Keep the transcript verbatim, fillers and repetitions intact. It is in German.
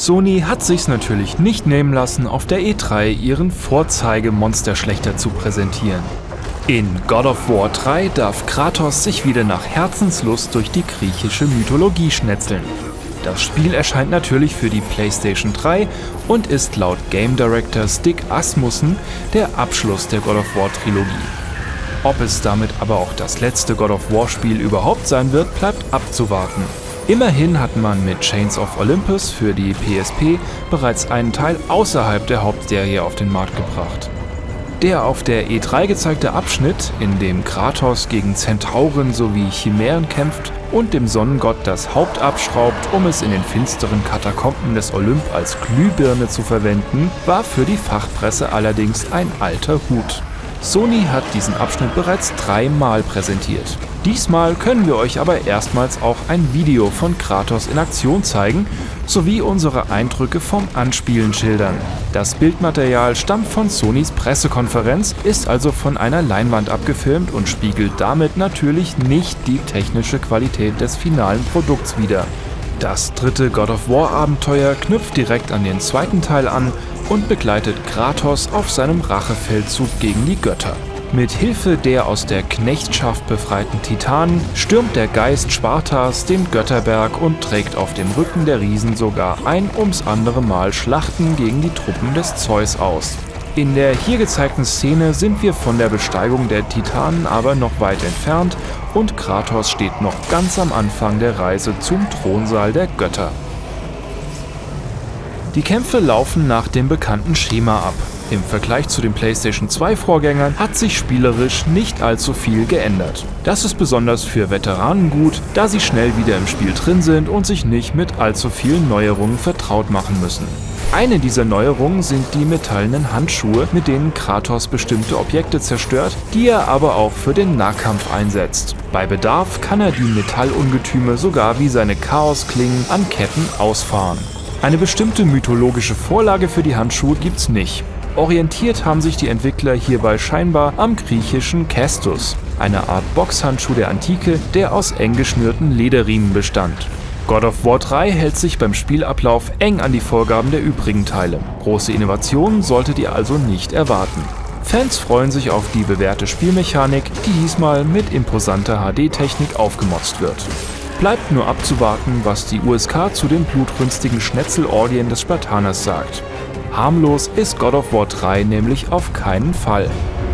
Sony hat sich's natürlich nicht nehmen lassen, auf der E drei ihren Vorzeige-Monsterschlechter zu präsentieren. In God of War drei darf Kratos sich wieder nach Herzenslust durch die griechische Mythologie schnetzeln. Das Spiel erscheint natürlich für die PlayStation drei und ist laut Game Director Stig Asmussen der Abschluss der God of War Trilogie. Ob es damit aber auch das letzte God of War Spiel überhaupt sein wird, bleibt abzuwarten. Immerhin hat man mit Chains of Olympus für die P S P bereits einen Teil außerhalb der Hauptserie auf den Markt gebracht. Der auf der E drei gezeigte Abschnitt, in dem Kratos gegen Zentauren sowie Chimären kämpft und dem Sonnengott das Haupt abschraubt, um es in den finsteren Katakomben des Olymp als Glühbirne zu verwenden, war für die Fachpresse allerdings ein alter Hut. Sony hat diesen Abschnitt bereits dreimal präsentiert. Diesmal können wir euch aber erstmals auch ein Video von Kratos in Aktion zeigen, sowie unsere Eindrücke vom Anspielen schildern. Das Bildmaterial stammt von Sonys Pressekonferenz, ist also von einer Leinwand abgefilmt und spiegelt damit natürlich nicht die technische Qualität des finalen Produkts wider. Das dritte God of War Abenteuer knüpft direkt an den zweiten Teil an und begleitet Kratos auf seinem Rachefeldzug gegen die Götter. Mit Hilfe der aus der Knechtschaft befreiten Titanen stürmt der Geist Spartas den Götterberg und trägt auf dem Rücken der Riesen sogar ein ums andere Mal Schlachten gegen die Truppen des Zeus aus. In der hier gezeigten Szene sind wir von der Besteigung der Titanen aber noch weit entfernt und Kratos steht noch ganz am Anfang der Reise zum Thronsaal der Götter. Die Kämpfe laufen nach dem bekannten Schema ab. Im Vergleich zu den PlayStation zwei Vorgängern hat sich spielerisch nicht allzu viel geändert. Das ist besonders für Veteranen gut, da sie schnell wieder im Spiel drin sind und sich nicht mit allzu vielen Neuerungen vertraut machen müssen. Eine dieser Neuerungen sind die metallenen Handschuhe, mit denen Kratos bestimmte Objekte zerstört, die er aber auch für den Nahkampf einsetzt. Bei Bedarf kann er die Metallungetüme sogar wie seine Chaosklingen an Ketten ausfahren. Eine bestimmte mythologische Vorlage für die Handschuhe gibt's nicht. Orientiert haben sich die Entwickler hierbei scheinbar am griechischen Kestus, eine Art Boxhandschuh der Antike, der aus eng geschnürten Lederriemen bestand. God of War drei hält sich beim Spielablauf eng an die Vorgaben der übrigen Teile. Große Innovationen solltet ihr also nicht erwarten. Fans freuen sich auf die bewährte Spielmechanik, die diesmal mit imposanter H D-Technik aufgemotzt wird. Bleibt nur abzuwarten, was die U S K zu den blutrünstigen Schnetzelorgien des Spartaners sagt. Harmlos ist God of War drei nämlich auf keinen Fall.